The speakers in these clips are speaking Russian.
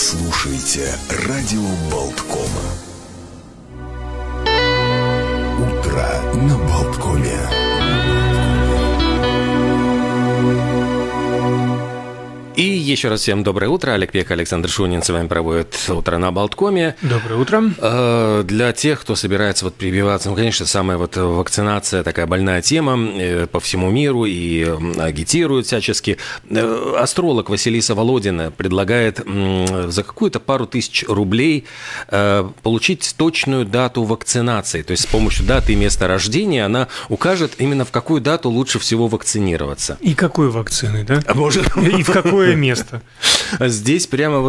слушаете радио Болтком. Утро на Болткоме. И еще раз всем доброе утро. Олег Пек, Александр Шунин с вами проводит утро на Болткоме. Доброе утро. Для тех, кто собирается прививаться, конечно, самая вакцинация такая больная тема по всему миру и агитирует всячески. Астролог Василиса Володина предлагает за какую-то пару тысяч рублей получить точную дату вакцинации. То есть с помощью даты и места рождения она укажет именно в какую дату лучше всего вакцинироваться. И какой вакцины, да? И в какое место? Здесь прямо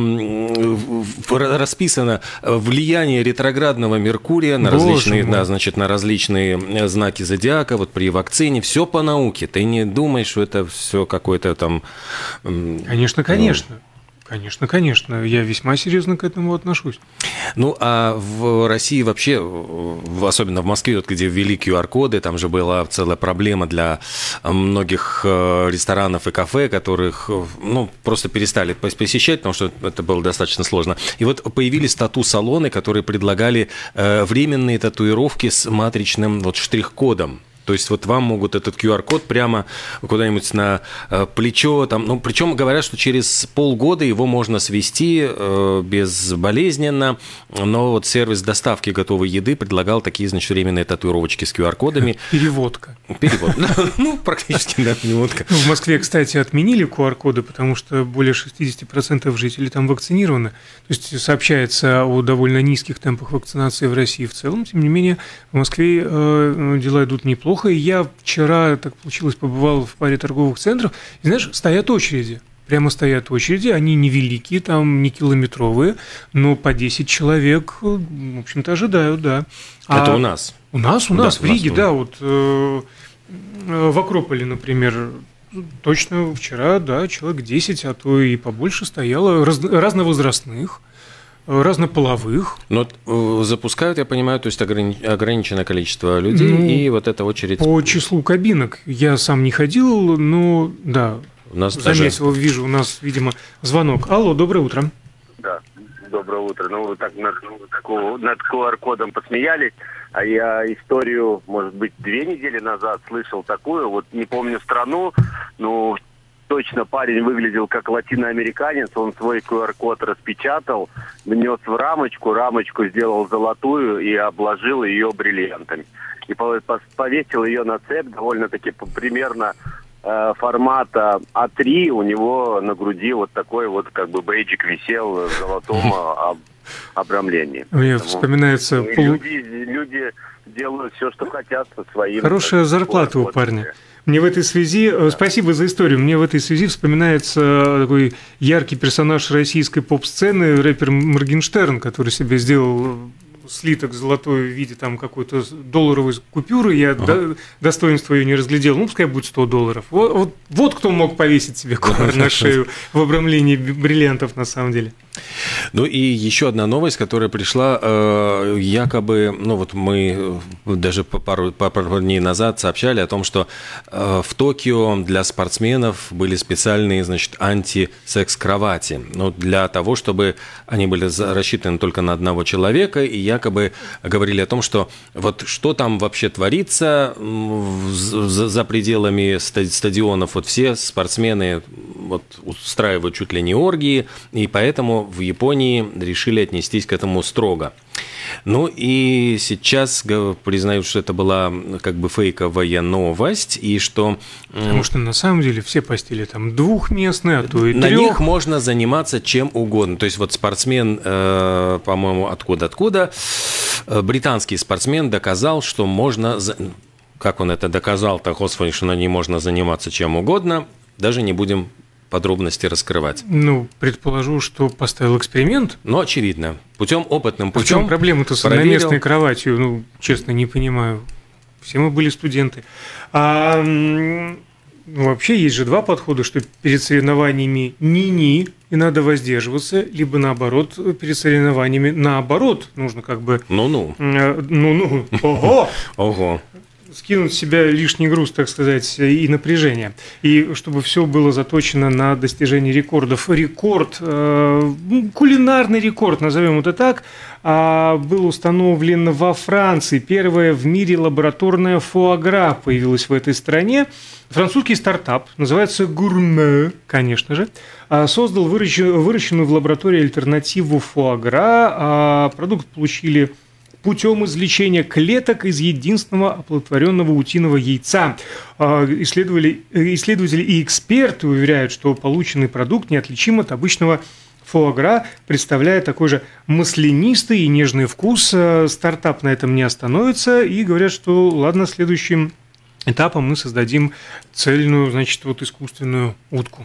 расписано влияние ретроградного Меркурия на различные, на различные знаки зодиака, при вакцине. Все по науке. Ты не думаешь, что это все какое-то там... Конечно. Конечно. Я весьма серьезно к этому отношусь. Ну, а в России вообще, особенно в Москве, где ввели QR-коды, там же была целая проблема для многих ресторанов и кафе, которых, просто перестали посещать, потому что это было достаточно сложно. И появились тату-салоны, которые предлагали временные татуировки с матричным штрих-кодом. То есть вам могут этот QR-код прямо куда-нибудь на плечо. Причем говорят, что через полгода его можно свести безболезненно. Но сервис доставки готовой еды предлагал такие, временные татуировочки с QR-кодами. Переводка. Практически, да, переводка. В Москве, кстати, отменили QR-коды, потому что более 60% жителей там вакцинированы. То есть сообщается о довольно низких темпах вакцинации в России в целом. Тем не менее, в Москве дела идут неплохо. И я вчера, так получилось, побывал в паре торговых центров, и, знаешь, стоят очереди. Прямо стоят очереди, они невеликие, там не километровые, но по 10 человек, в общем-то, ожидают, да. Это у нас? У нас, в Риге, да, в Акрополе, например, точно вчера, да, человек 10, а то и побольше стояло, разновозрастных, разнополовых. Но запускают, я понимаю, то есть ограниченное количество людей, и эта очередь... По числу кабинок я сам не ходил, но да, у нас заметил, вижу, у нас, видимо, звонок. Алло, доброе утро. Да, доброе утро. Вы так над QR-кодом посмеялись, а я историю, может быть, 2 недели назад слышал такую, не помню страну, но... Точно парень выглядел как латиноамериканец, он свой QR-код распечатал, внес в рамочку сделал золотую и обложил ее бриллиантами. И повесил ее на цепь довольно-таки примерно формата А3, у него на груди такой бейджик висел в золотом обрамлении. Мне вспоминается... Люди делают все, что хотят со своим... Хорошая зарплата у парня. Мне в этой связи, спасибо за историю, мне в этой связи вспоминается такой яркий персонаж российской поп-сцены, рэпер Моргенштерн, который себе сделал слиток золотой в виде какой-то долларовой купюры, я достоинство ее не разглядел, пускай будет $100. Вот кто мог повесить себе на шею в обрамлении бриллиантов на самом деле. Ну и еще одна новость, которая пришла, якобы, мы даже пару дней назад сообщали о том, что в Токио для спортсменов были специальные, антисекс-кровати, для того, чтобы они были рассчитаны только на одного человека, и якобы говорили о том, что что там вообще творится за пределами стадионов, все спортсмены устраивают чуть ли не оргии, и поэтому в Японии решили отнестись к этому строго. И сейчас признают, что это была фейковая новость, и что... Потому что на самом деле все постели там двухместные, а то и на 3. На них можно заниматься чем угодно. То есть спортсмен, по-моему, откуда? Британский спортсмен доказал, что можно... Как он это доказал-то, господи, что на ней можно заниматься чем угодно, даже не будем подробности раскрывать. Предположу, что поставил эксперимент. Очевидно. Опытным путем. В чем проблема-то с одноместной кроватью? Честно, не понимаю. Все мы были студенты. Вообще есть же 2 подхода, что перед соревнованиями и надо воздерживаться, либо наоборот, перед соревнованиями нужно Ну-ну. Ого! Ого. скинуть с себя лишний груз, так сказать, и напряжение. И чтобы все было заточено на достижение рекордов. Рекорд, кулинарный рекорд, назовем это так, был установлен во Франции. Первая в мире лабораторная фуагра появилась в этой стране. Французский стартап, называется «Гурме», конечно же, создал выращенную в лаборатории альтернативу фуагра. Продукт получили путем извлечения клеток из единственного оплодотворенного утиного яйца. Исследователи и эксперты уверяют, что полученный продукт неотличим от обычного фуагра, представляя такой же маслянистый и нежный вкус. Стартап на этом не остановится и говорят, что ладно, следующим этапом мы создадим цельную, значит, вот искусственную утку.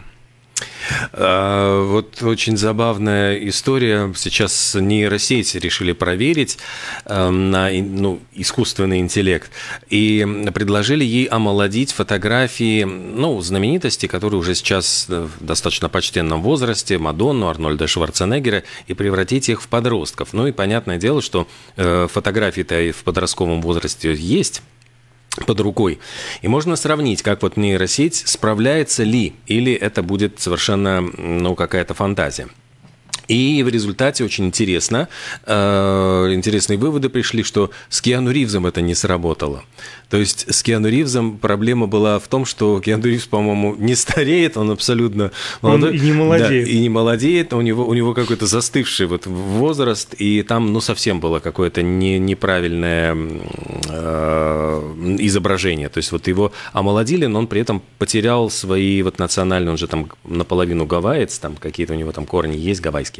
Вот очень забавная история. Сейчас нейросети решили проверить на искусственный интеллект и предложили ей омолодить фотографии знаменитостей, которые уже сейчас в достаточно почтенном возрасте, Мадонну, Арнольда Шварценеггера, и превратить их в подростков. Ну и понятное дело, что фотографии-то и в подростковом возрасте есть под рукой. И можно сравнить, как вот нейросеть справляется ли, или это будет совершенно, какая-то фантазия. И в результате очень интересные выводы пришли, что с Киану Ривзом это не сработало. То есть с Киану Ривзом проблема была в том, что Киану Ривз, по-моему, не стареет, он абсолютно молодой. Он и не молодеет. Да, и не молодеет, у него какой-то застывший вот возраст, и там совсем было какое-то неправильное изображение. То есть вот его омолодили, но он при этом потерял свои вот национальные, он же там наполовину гавайец, там какие-то у него там корни есть гавайские.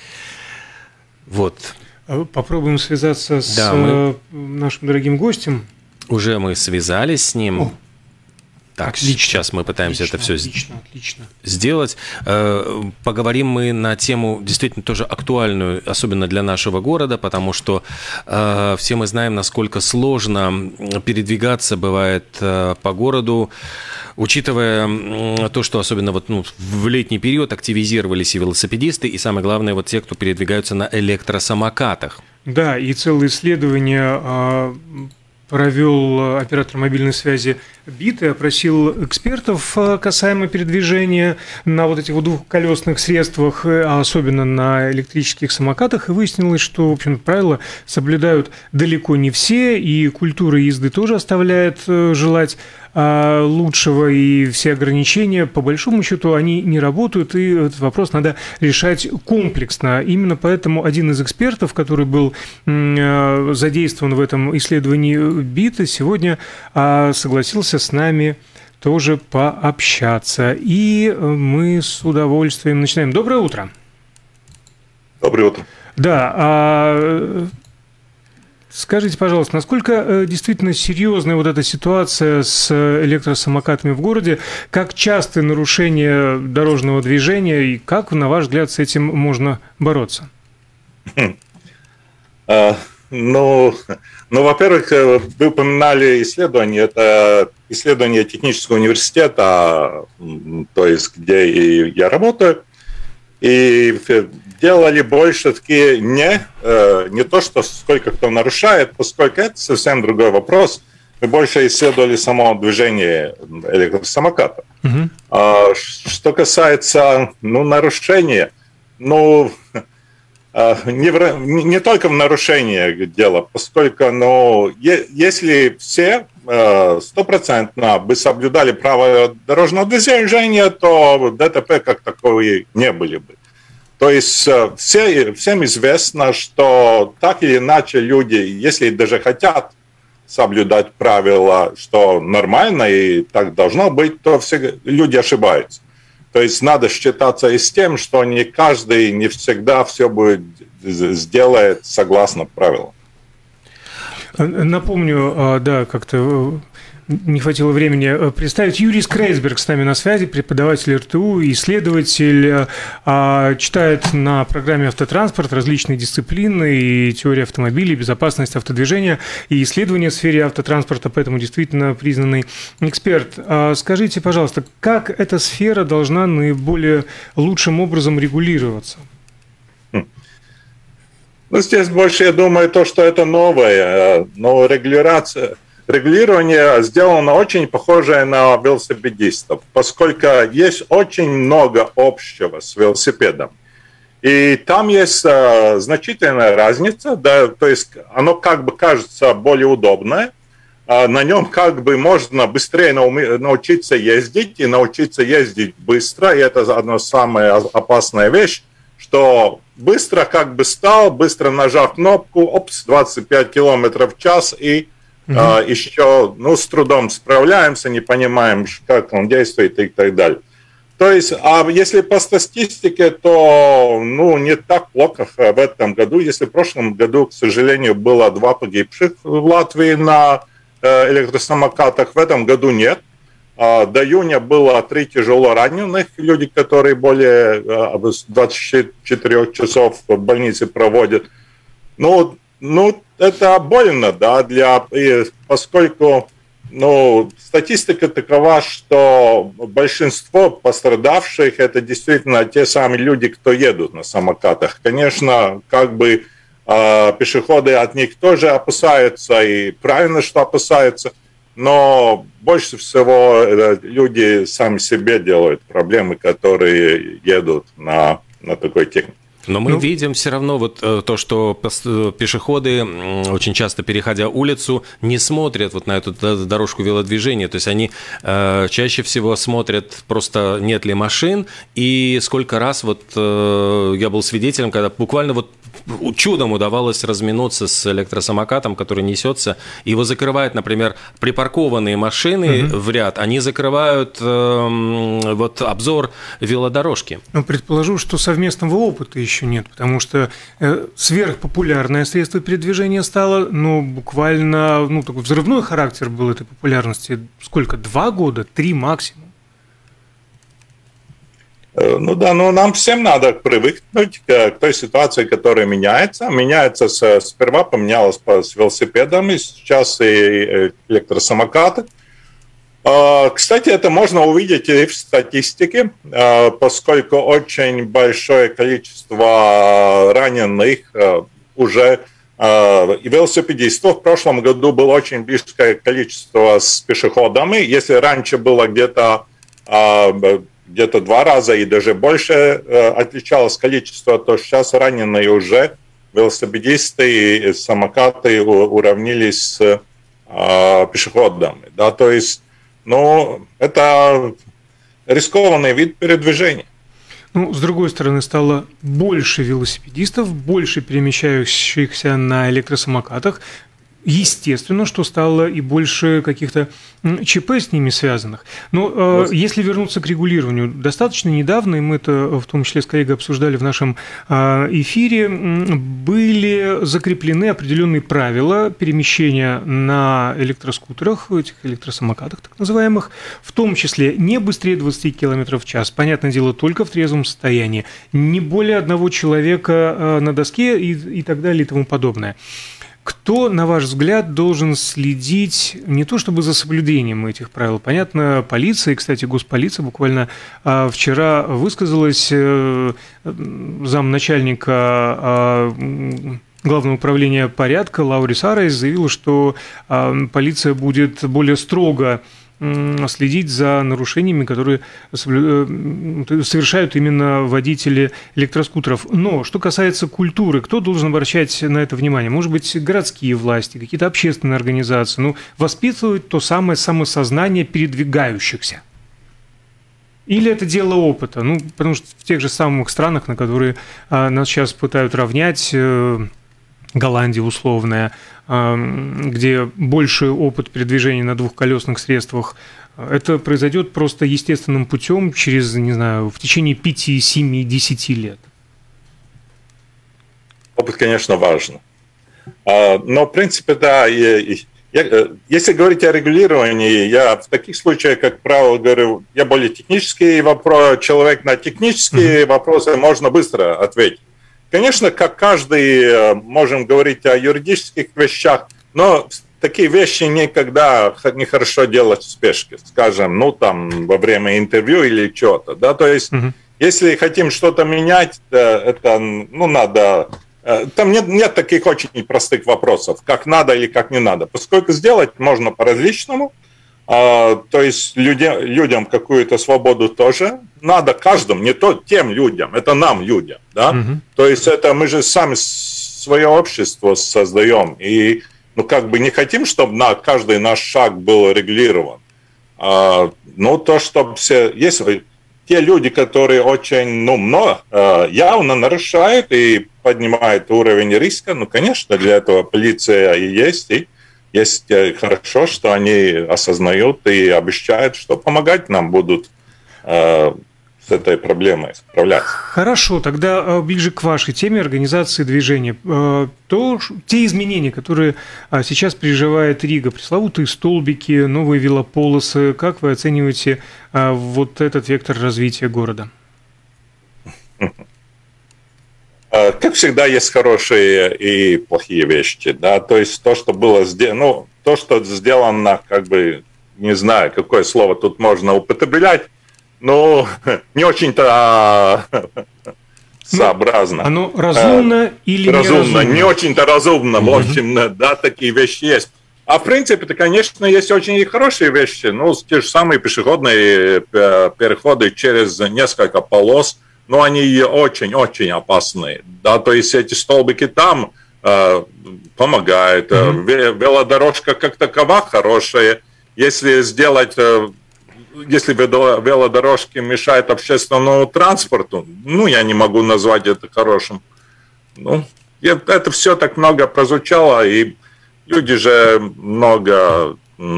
Вот. Попробуем связаться с нашим дорогим гостем. Уже мы связались с ним. Так, отлично, сейчас мы пытаемся это все отлично. сделать. Поговорим мы на тему действительно тоже актуальную, особенно для нашего города, потому что все мы знаем, насколько сложно передвигаться бывает по городу, учитывая то, что особенно в летний период активизировались и велосипедисты, и самое главное, вот те, кто передвигаются на электросамокатах. Да, и целое исследование провел оператор мобильной связи БИТ и опросил экспертов касаемо передвижения на вот этих вот двухколесных средствах, а особенно на электрических самокатах, и выяснилось, что, в общем, правила соблюдают далеко не все, и культура езды тоже оставляет желать лучшего, и все ограничения, по большому счету, они не работают, и этот вопрос надо решать комплексно. Именно поэтому один из экспертов, который был задействован в этом исследовании БИТа, сегодня согласился с нами тоже пообщаться. И мы с удовольствием начинаем. Доброе утро. Доброе утро. Да, скажите, пожалуйста, насколько действительно серьезная вот эта ситуация с электросамокатами в городе, как частые нарушения дорожного движения и как, на ваш взгляд, с этим можно бороться? Во-первых, вы упоминали исследование, это исследование технического университета, то есть где я работаю, и делали больше-таки не то, что сколько кто нарушает, поскольку это совсем другой вопрос. Мы больше исследовали само движение электросамоката. Что касается нарушения, не только в нарушении дело, поскольку если все 100% бы соблюдали правила дорожного движения, то ДТП как таковые не были бы. То есть всем известно, что так или иначе люди, если даже хотят соблюдать правила, что нормально и так должно быть, то все люди ошибаются. То есть надо считаться и с тем, что не каждый, не всегда все будет сделает согласно правилам. Напомню, да, как-то не хватило времени представить. Юрий Скрейсберг с нами на связи, преподаватель РТУ, исследователь, читает на программе «Автотранспорт» различные дисциплины, и теория автомобилей, безопасность автодвижения, и исследования в сфере автотранспорта, поэтому действительно признанный эксперт. Скажите, пожалуйста, как эта сфера должна наиболее лучшим образом регулироваться? Здесь больше, я думаю, то, что это новое, но регулировать регулирование сделано очень похожее на велосипедистов, поскольку есть очень много общего с велосипедом. И там есть значительная разница, да, то есть оно как бы кажется более удобное, на нем как бы можно быстрее научиться ездить и научиться ездить быстро, и это одна самая опасная вещь, что быстро как бы стал, быстро нажав кнопку, 25 километров в час, и еще с трудом справляемся, не понимаем, как он действует и так далее. То есть, а если по статистике, то не так плохо в этом году. Если в прошлом году, к сожалению, было 2 погибших в Латвии на электросамокатах, в этом году нет. До июня было 3 тяжело раненых, люди, которые более 24 часов в больнице проводят. Это больно, да, поскольку статистика такова, что большинство пострадавших это действительно те самые люди, кто едут на самокатах. Конечно, как бы пешеходы от них тоже опасаются, и правильно, что опасаются, но больше всего люди сами себе делают проблемы, которые едут на такой технике. Но мы видим все равно вот то, что пешеходы, очень часто переходя улицу, не смотрят вот на эту дорожку велодвижения. То есть они чаще всего смотрят просто нет ли машин. И сколько раз вот я был свидетелем, когда буквально вот чудом удавалось разминуться с электросамокатом, который несется. Его закрывают, например, припаркованные машины в ряд. Они закрывают вот обзор велодорожки. Предположу, что совместного опыта еще нет, потому что сверхпопулярное средство передвижения стало, буквально, такой взрывной характер был этой популярности. Сколько? 2 года? 3 максимум? Нам всем надо привыкнуть к той ситуации, которая меняется. Сперва поменялось с велосипедами, сейчас и электросамокаты. Кстати, это можно увидеть и в статистике, поскольку очень большое количество раненых уже и велосипедистов. В прошлом году было очень близкое количество с пешеходами. Если раньше было где-то 2 раза и даже больше отличалось количество, то сейчас раненые уже велосипедисты и самокаты уравнились с пешеходами. Да? То есть, это рискованный вид передвижения. С другой стороны, стало больше велосипедистов, больше перемещающихся на электросамокатах. Естественно, что стало и больше каких-то ЧП с ними связанных. Но если вернуться к регулированию, достаточно недавно, и мы это в том числе с коллегой обсуждали в нашем эфире, были закреплены определенные правила перемещения на электроскутерах, этих электросамокатах так называемых, в том числе не быстрее 20 км в час, понятное дело, только в трезвом состоянии, не более 1 человека на доске и так далее и тому подобное. Кто, на ваш взгляд, должен следить не то чтобы за соблюдением этих правил? Понятно, полиция, и, кстати, госполиция буквально вчера высказалась, замначальника Главного управления порядка Лаурис Арайс заявила, что полиция будет более строго следить за нарушениями, которые совершают именно водители электроскутеров. Но что касается культуры, кто должен обращать на это внимание? Может быть, городские власти, какие-то общественные организации, воспитывать то самое самосознание передвигающихся? Или это дело опыта? Потому что в тех же самых странах, на которые нас сейчас пытают равнять, Голландия условная, где больший опыт передвижения на двухколесных средствах, это произойдет просто естественным путем через, в течение 5, 7, 10 лет. Опыт, конечно, важен. Но, в принципе, да, если говорить о регулировании, я в таких случаях, как правило, говорю, я более технический человек, на технические вопросы можно быстро ответить. Конечно, как каждый, можем говорить о юридических вещах, но такие вещи никогда нехорошо делать в спешке, скажем, во время интервью или чего-то. Да? То есть, если хотим что-то менять, это надо там нет таких очень простых вопросов, как надо или как не надо, поскольку сделать можно по-различному. То есть людям какую-то свободу тоже надо, каждому, не то тем людям, это нам, людям. Да? То есть это мы же сами свое общество создаем. И не хотим, чтобы каждый наш шаг был регулирован. То, чтобы все... Есть те люди, которые очень явно нарушают и поднимают уровень риска, конечно, для этого полиция и есть. И есть хорошо, что они осознают и обещают, что помогать нам будут с этой проблемой справляться. Хорошо, тогда ближе к вашей теме организации движения. Те изменения, которые сейчас переживает Рига, пресловутые столбики, новые велополосы, как вы оцениваете вот этот вектор развития города? Как всегда, есть хорошие и плохие вещи. Да? То есть то, что было сделано, не знаю, какое слово тут можно употреблять, не очень-то сообразно. Оно разумно или неразумно? Не очень-то разумно. В общем, да, такие вещи есть. А в принципе, конечно, есть очень хорошие вещи. Те же самые пешеходные переходы через несколько полос, но они очень-очень опасные. Да, то есть эти столбики там помогают. Велодорожка как такова хорошая. Если велодорожки мешают общественному транспорту, я не могу назвать это хорошим. Это все так много прозвучало, и люди же много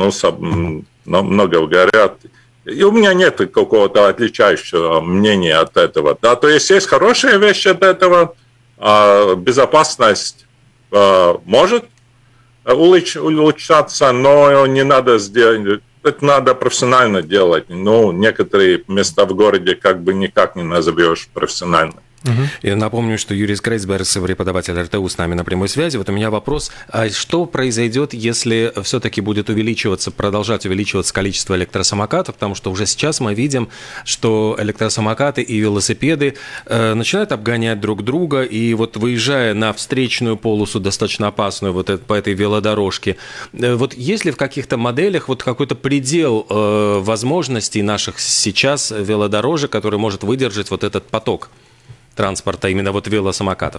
говорят. И у меня нет какого-то отличающего мнения от этого. Да? То есть есть хорошие вещи от этого. Безопасность может улучшаться, но не надо сделать. Это надо профессионально делать. Некоторые места в городе никак не назовешь профессионально. Я напомню, что Юрий Крейцбергс, преподаватель РТУ, с нами на прямой связи. Вот у меня вопрос, а что произойдет, если все-таки будет продолжать увеличиваться количество электросамокатов, потому что уже сейчас мы видим, что электросамокаты и велосипеды начинают обгонять друг друга, и вот выезжая на встречную полосу, достаточно опасную, по этой велодорожке, вот есть ли в каких-то моделях какой-то предел возможностей наших сейчас велодорожек, который может выдержать этот поток транспорта, именно велосамокатов?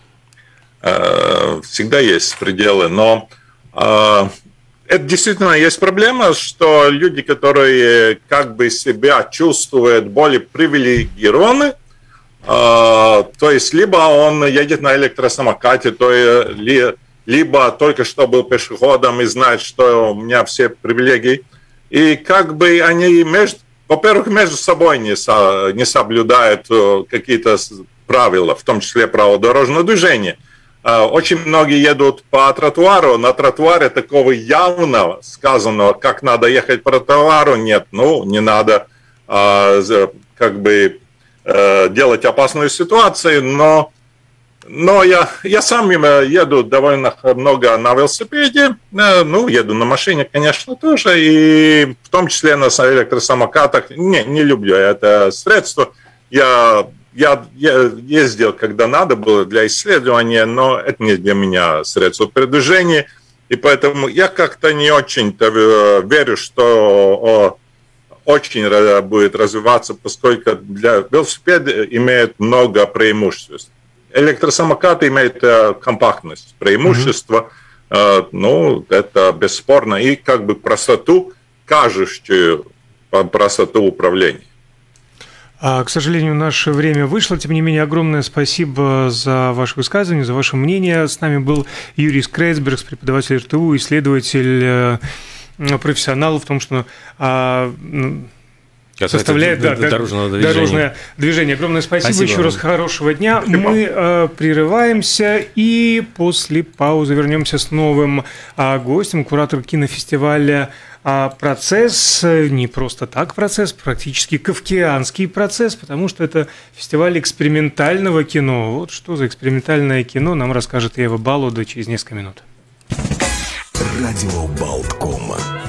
Всегда есть пределы, но это действительно есть проблема, что люди, которые себя чувствуют более привилегированы, то есть либо он едет на электросамокате, либо только что был пешеходом и знает, что у меня все привилегии, и они во-первых, между собой не соблюдают какие-то правила, в том числе правила дорожного движения. Очень многие едут по тротуару. На тротуаре такого явно сказанного, как надо ехать по тротуару, нет. Не надо делать опасную ситуацию, но я сам еду довольно много на велосипеде, еду на машине, конечно, тоже, и в том числе на электросамокатах. Не люблю это средство. Я ездил, когда надо было для исследования, но это не для меня средство передвижения, и поэтому я как-то не очень-то верю, что очень будет развиваться, поскольку для велосипеда имеет много преимуществ. Электросамокаты имеют компактность, преимущество, это бесспорно, и простоту, кажущую простоту управления. К сожалению, наше время вышло. Тем не менее, огромное спасибо за ваше высказывание, за ваше мнение. С нами был Юрий Крейцбергс, преподаватель РТУ, исследователь, профессионал в том, что составляет дорожное движение. Огромное спасибо. Еще раз хорошего дня. Мы прерываемся и после паузы вернемся с новым гостем, куратор кинофестиваля «Процесс». Не просто так процесс, практически кафкианский процесс, потому что это фестиваль экспериментального кино. Вот что за экспериментальное кино, нам расскажет Ева Балуда через несколько минут. Радио Болтком.